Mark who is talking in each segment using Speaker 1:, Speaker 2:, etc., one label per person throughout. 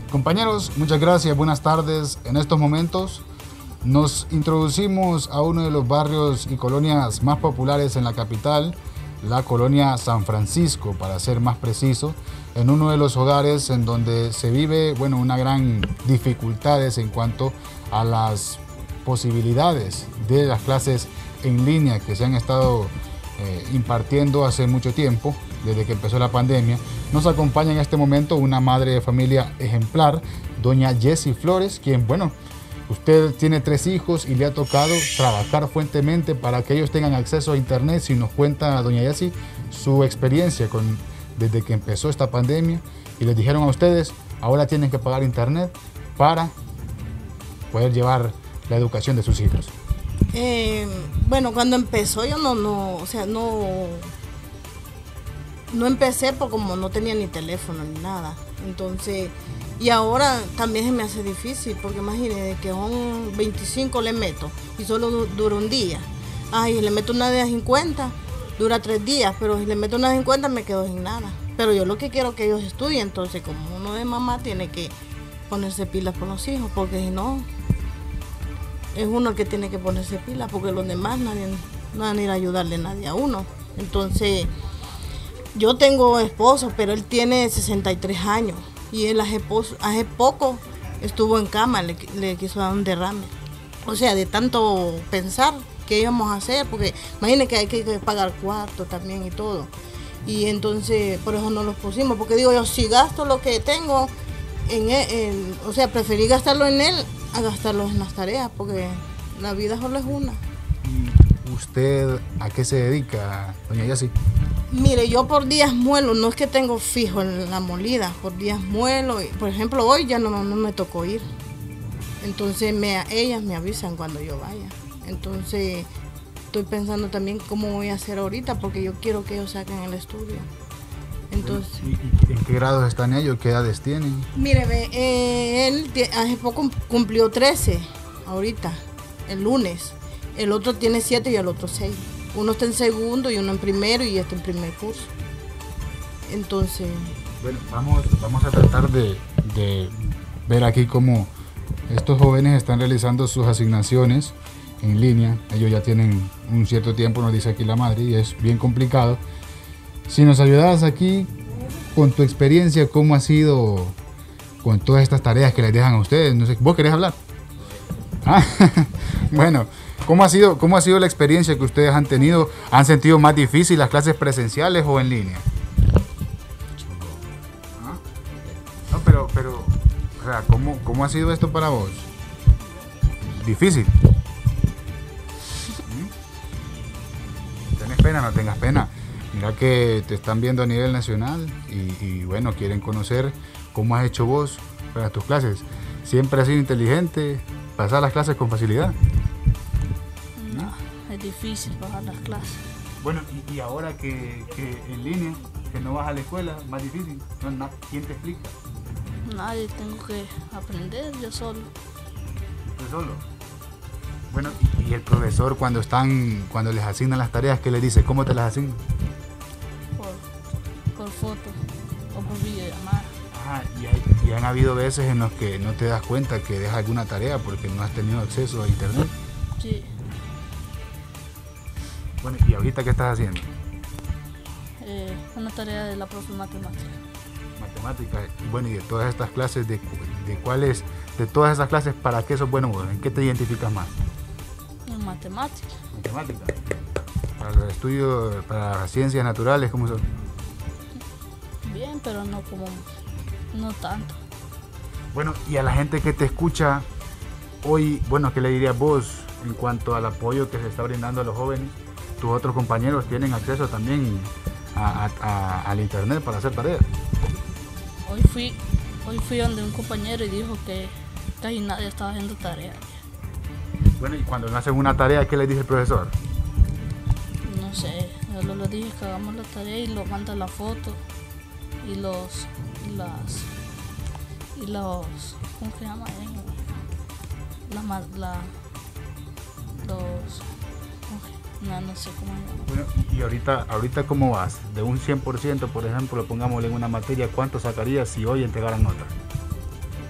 Speaker 1: Compañeros, muchas gracias, buenas tardes. En estos momentos nos introducimos a uno de los barrios y colonias más populares en la capital, la colonia San Francisco, para ser más preciso, en uno de los hogares en donde se vive, una gran dificultades en cuanto a las posibilidades de las clases en línea que se han estado impartiendo hace mucho tiempo, desde que empezó la pandemia. Nos acompaña en este momento una madre de familia ejemplar, doña Jessie Flores, quien, usted tiene 3 hijos y le ha tocado trabajar fuertemente para que ellos tengan acceso a internet. Si nos cuenta doña Jessie su experiencia desde que empezó esta pandemia y les dijeron a ustedes, ahora tienen que pagar internet para poder llevar la educación de sus hijos.
Speaker 2: Cuando empezó yo no empecé porque como no tenía ni teléfono ni nada. Entonces, y ahora también se me hace difícil porque imagínense que son 25 le meto y solo dura un día. Y le meto una de 50, dura 3 días, pero si le meto una de 50 me quedo sin nada. Pero yo lo que quiero es que ellos estudien, entonces como uno de mamá tiene que ponerse pilas por los hijos, porque si no, es uno el que tiene que ponerse pilas, porque los demás no van a ir a ayudarle a nadie a uno. Entonces, yo tengo esposo, pero él tiene 63 años y él hace poco estuvo en cama, le quiso dar un derrame. O sea, de tanto pensar qué íbamos a hacer, porque imagínense que hay que pagar cuarto también y todo. Y entonces, por eso no los pusimos, porque digo yo, si gasto lo que tengo en él, preferí gastarlo en él a gastarlo en las tareas, porque la vida solo es una.
Speaker 1: ¿Usted a qué se dedica, doña Jessie?
Speaker 2: Mire, yo por días muelo, no es que tengo fijo en la molida, por días muelo. Por ejemplo, hoy ya no me tocó ir. Entonces ellas me avisan cuando yo vaya. Entonces estoy pensando también cómo voy a hacer ahorita, porque yo quiero que ellos saquen el estudio. Entonces,
Speaker 1: ¿Y en qué grados están ellos? ¿Qué edades tienen?
Speaker 2: Mire, él hace poco cumplió 13, ahorita, el lunes. El otro tiene 7 y el otro 6. Uno está en segundo y uno en primero y está en primer curso. Entonces...
Speaker 1: vamos a tratar de ver aquí cómo estos jóvenes están realizando sus asignaciones en línea. Ellos ya tienen un cierto tiempo, nos dice aquí la madre, y es bien complicado. Si nos ayudabas aquí con tu experiencia, ¿cómo ha sido con todas estas tareas que les dejan a ustedes? No sé, ¿vos querés hablar? Bueno, ¿cómo ha sido la experiencia que ustedes han tenido? ¿Han sentido más difícil las clases presenciales o en línea? No, pero, o sea, ¿cómo ha sido esto para vos? ¿Difícil? ¿Tenés pena? No tengas pena. Mira que te están viendo a nivel nacional y quieren conocer cómo has hecho vos para tus clases. ¿Siempre has sido inteligente? ¿Pasar las clases con facilidad?
Speaker 3: No, es difícil pasar las clases.
Speaker 1: Y ahora que en línea, que no vas a la escuela, más difícil. ¿Quién te explica?
Speaker 3: Nadie, tengo que aprender yo solo.
Speaker 1: ¿Tú solo? Y el profesor cuando les asignan las tareas, ¿qué les dice? ¿Cómo te las asignan?
Speaker 3: Por foto o por videollamada.
Speaker 1: Y han habido veces en los que no te das cuenta que dejas alguna tarea porque no has tenido acceso a internet.
Speaker 3: Sí.
Speaker 1: ¿Y ahorita qué estás haciendo?
Speaker 3: Una tarea de la profe matemática.
Speaker 1: Matemática. Y de todas estas clases, de todas esas clases, ¿para qué sos bueno? ¿En qué te identificas más?
Speaker 3: En matemática.
Speaker 1: Matemática. Para los estudios, para las ciencias naturales, ¿cómo son?
Speaker 3: Bien, pero no tanto.
Speaker 1: Y a la gente que te escucha hoy, ¿qué le dirías vos en cuanto al apoyo que se está brindando a los jóvenes? ¿Tus otros compañeros tienen acceso también al internet para hacer tareas?
Speaker 3: Hoy fui donde un compañero y dijo que casi nadie estaba haciendo tareas.
Speaker 1: Y cuando no hacen una tarea, ¿qué les dice el profesor?
Speaker 3: No sé, yo le dije que hagamos la tarea y lo manda la foto y los ¿cómo se llama? No sé cómo se llama.
Speaker 1: Y ahorita ¿cómo vas? De un 100%, por ejemplo, pongámosle en una materia, ¿cuánto sacarías si hoy entregaran nota?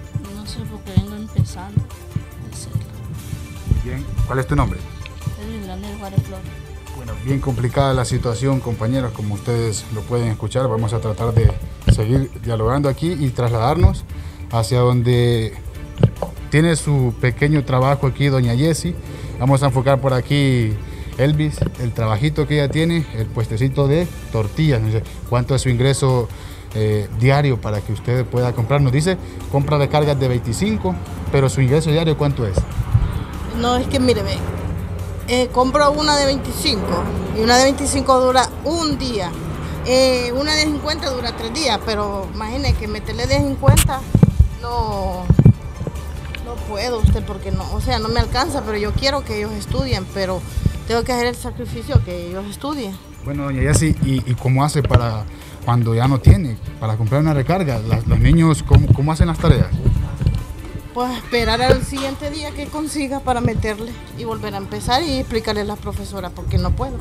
Speaker 3: No sé, porque vengo empezando a hacerlo.
Speaker 1: Bien, ¿cuál es tu nombre?
Speaker 3: Es Leonel Juárez Flores.
Speaker 1: Bueno, bien complicada la situación, compañeros, como ustedes lo pueden escuchar. Vamos a tratar de seguir dialogando aquí y trasladarnos hacia donde tiene su pequeño trabajo aquí doña Jessie. Vamos a enfocar por aquí, Elvis, el trabajito que ella tiene, el puestecito de tortillas. No sé cuánto es su ingreso diario para que usted pueda comprar. Nos dice, compra de cargas de 25, pero su ingreso diario, ¿cuánto es?
Speaker 2: No, es que mire, compro una de 25 y una de 25 dura un día. Una de 50 dura 3 días, pero imagine que meterle de 50 no puedo usted porque no, o sea, no me alcanza, pero yo quiero que ellos estudien, pero tengo que hacer el sacrificio que ellos estudien.
Speaker 1: Bueno, doña Jessie, ¿y cómo hace para cuando ya no tiene, para comprar una recarga? Los niños, ¿cómo hacen las tareas?
Speaker 2: Pues esperar al siguiente día que consiga para meterle y volver a empezar y explicarle a la profesora porque no puedo.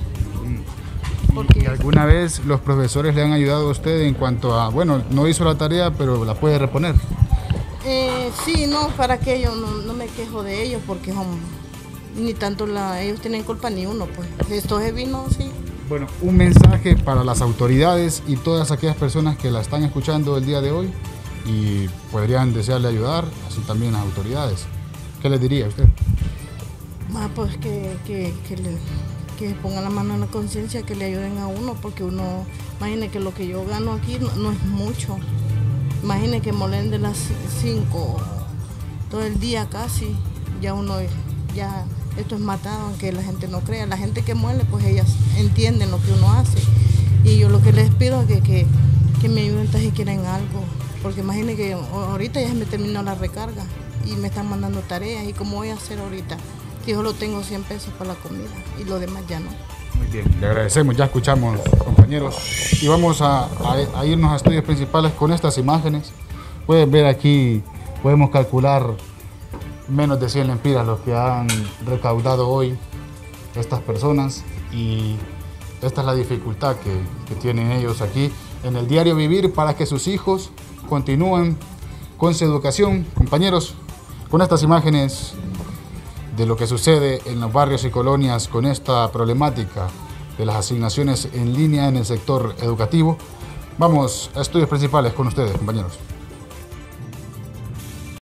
Speaker 1: ¿Y alguna vez los profesores le han ayudado a usted en cuanto a, bueno, no hizo la tarea, pero la puede reponer?
Speaker 2: Sí, no, para que yo no me quejo de ellos porque ni tanto ellos tienen culpa ni uno, pues. Esto es vino, sí.
Speaker 1: Bueno, un mensaje para las autoridades y todas aquellas personas que la están escuchando el día de hoy y podrían desearle ayudar, así también las autoridades. ¿Qué les diría a usted?
Speaker 2: Pues que pongan la mano en la conciencia, que le ayuden a uno, porque uno, imagine que lo que yo gano aquí no es mucho. Imagine que molen de las 5 todo el día casi, ya esto es matado, aunque la gente no crea. La gente que muele, pues ellas entienden lo que uno hace. Y yo lo que les pido es que me ayuden si quieren algo, porque imagine que ahorita ya se me terminó la recarga y me están mandando tareas, y cómo voy a hacer ahorita si solo tengo 100 pesos para la comida y lo demás ya no.
Speaker 1: Muy bien, le agradecemos, ya escuchamos, compañeros, y vamos a irnos a estudios principales con estas imágenes. Pueden ver aquí, podemos calcular menos de 100 lempiras los que han recaudado hoy estas personas, y esta es la dificultad que tienen ellos aquí en el diario vivir para que sus hijos continúen con su educación. Compañeros, con estas imágenes de lo que sucede en los barrios y colonias con esta problemática de las asignaciones en línea en el sector educativo, vamos a estudios principales con ustedes, compañeros.